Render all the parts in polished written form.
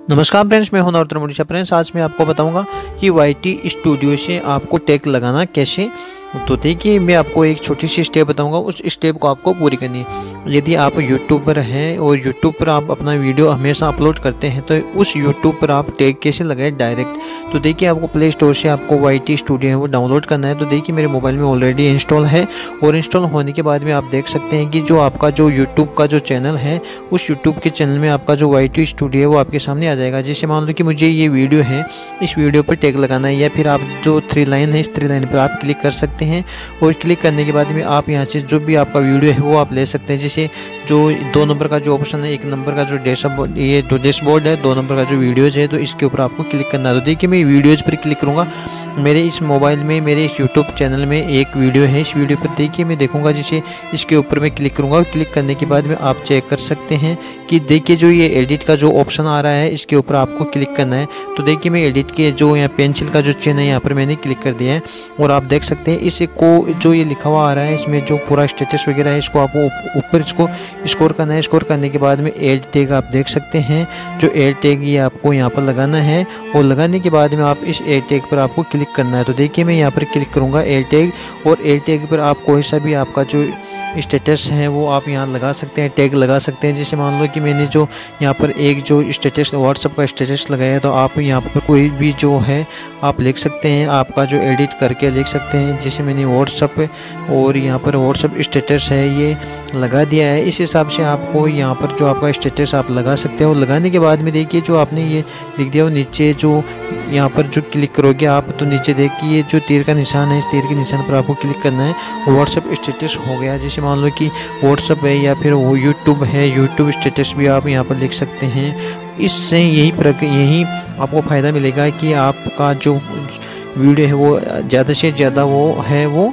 नमस्कार फ्रेंड्स, मैं हूं नरोत्तम उड़ीसा। फ्रेंड्स, आज मैं आपको बताऊंगा कि YT स्टूडियो से आपको टैग लगाना कैसे। तो देखिए, मैं आपको एक छोटी सी स्टेप बताऊंगा, उस स्टेप को आपको पूरी करनी है। यदि आप यूट्यूबर हैं और यूट्यूब पर आप अपना वीडियो हमेशा अपलोड करते हैं तो उस यूट्यूब पर आप टैग कैसे लगाएं डायरेक्ट। तो देखिए, आपको प्ले स्टोर से आपको YT स्टूडियो है वो डाउनलोड करना है। तो देखिए, मेरे मोबाइल में ऑलरेडी इंस्टॉल है और इंस्टॉल होने के बाद में आप देख सकते हैं कि जो आपका जो यूट्यूब का जो चैनल है, उस यूट्यूब के चैनल में आपका जो YT स्टूडियो है वो आपके सामने आ जाएगा। जैसे मान लो कि मुझे ये वीडियो है, इस वीडियो पर टैग लगाना है, या फिर आप जो 3 लाइन है, इस 3 लाइन पर आप क्लिक कर सकते हैं। और क्लिक करने के बाद में आप यहाँ से जो भी आपका वीडियो है वो आप ले सकते हैं। जैसे जो 2 नंबर का जो ऑप्शन है, 1 नंबर का जो डैशबोर्ड, ये जो डैशबोर्ड है, 2 नंबर का जो वीडियोज़ है, तो इसके ऊपर आपको क्लिक करना है। तो देखिए, मैं वीडियोज़ पर क्लिक करूँगा। मेरे इस मोबाइल में, मेरे इस यूट्यूब चैनल में एक वीडियो है। इस वीडियो पर देखिए मैं देखूँगा, जैसे इसके ऊपर मैं क्लिक करूँगा और क्लिक करने के बाद में आप चेक कर सकते हैं कि देखिए जो ये एडिट का जो ऑप्शन आ रहा है, इसके ऊपर आपको क्लिक करना है। तो देखिए, मैं एडिट के जो यहाँ पेंसिल का जो चिन्ह है यहाँ पर मैंने क्लिक कर दिया है और आप देख सकते हैं इसको जो ये लिखा हुआ आ रहा है, इसमें जो पूरा स्टेटस वगैरह है, इसको आपको ऊपर इसको स्कोर करना है। स्कोर करने के बाद में ऐड टैग आप देख सकते हैं, जो ऐड टैग ये आपको यहाँ पर लगाना है और लगाने के बाद में आप इस ऐड टैग पर आपको क्लिक करना है। तो देखिए, मैं यहाँ पर क्लिक करूँगा ऐड टैग, और ऐड टैग पर आप कोई सा भी आपका जो स्टेटस है वो आप यहाँ लगा सकते हैं, टैग लगा सकते हैं। जैसे मान लो कि मैंने जो यहाँ पर एक जो स्टेटस व्हाट्सअप का स्टेटस लगाया है, तो आप यहाँ पर कोई भी जो है आप लिख सकते हैं, आपका जो एडिट करके लिख सकते हैं। जैसे मैंने व्हाट्सअप और यहाँ पर व्हाट्सअप स्टेटस है ये लगा दिया है। इस हिसाब से आपको यहाँ पर जो आपका स्टेटस आप लगा सकते हैं। और लगाने के बाद में देखिए, जो आपने ये लिख दिया वो नीचे जो यहाँ पर जो क्लिक करोगे आप, तो नीचे देखिए जो तीर का निशान है, इस तीर के निशान पर आपको क्लिक करना है। व्हाट्सअप स्टेटस हो गया। जैसे मान लो कि व्हाट्सअप है या फिर वो यूट्यूब है, यूट्यूब स्टेटस भी आप यहाँ पर लिख सकते हैं। इससे यही आपको फ़ायदा मिलेगा कि आपका जो वीडियो है वो ज़्यादा से ज़्यादा वो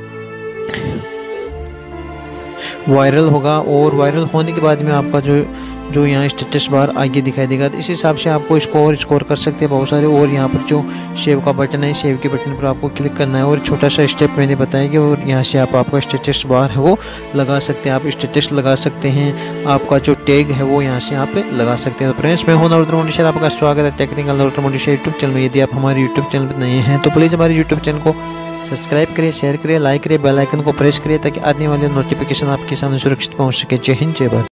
वायरल होगा। और वायरल होने के बाद में आपका जो यहाँ स्टेटस बार आगे दिखाई देगा। इस हिसाब से आपको स्कोर कर सकते हैं बहुत सारे। और यहाँ पर जो सेव का बटन है, सेव के बटन पर आपको क्लिक करना है और छोटा सा स्टेप मैंने बताया कि और यहाँ से आप आपका स्टेटस बार है वो लगा सकते हैं। आप स्टेटस लगा सकते हैं, आपका जो टैग है वो यहाँ से आप लगा सकते हैं। तो फ्रेंड्स, मैं हूं नरोत्तम उड़ीसा, आपका स्वागत है technical Narottam Orissa YouTube channel में। यदि आप हमारे यूट्यूब चैनल पर नए हैं तो प्लीज़ हमारे यूट्यूब चैनल को सब्सक्राइब करें, शेयर करें, लाइक करें, बेल आइकन को प्रेस करें ताकि आने वाले नोटिफिकेशन आपके सामने सुरक्षित पहुंच सके। जय हिंद, जय भारत।